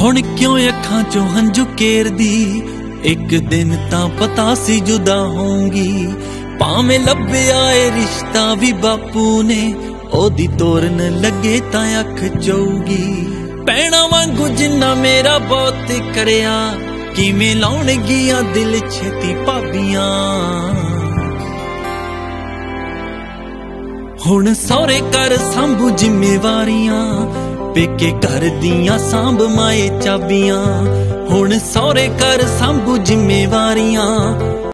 हुण क्यों अखां चों हंझू केरदी, एक दिन तां पता सी जुदा होंगी। भावें लभ्या ए रिश्ता भी बापू ने, ओदी तोरन लगे तां अख चौगी। भैणां वांगू जिन्ना मेरा बहुत करया, किवें लाउणगियां दिल छेती भाबियां। हुण सौरे घर सांभू जिम्मेवारियां, पेके घर दियां सांभ माए चाबियां। हुण सौरे घर सांभू जिम्मेवारियां,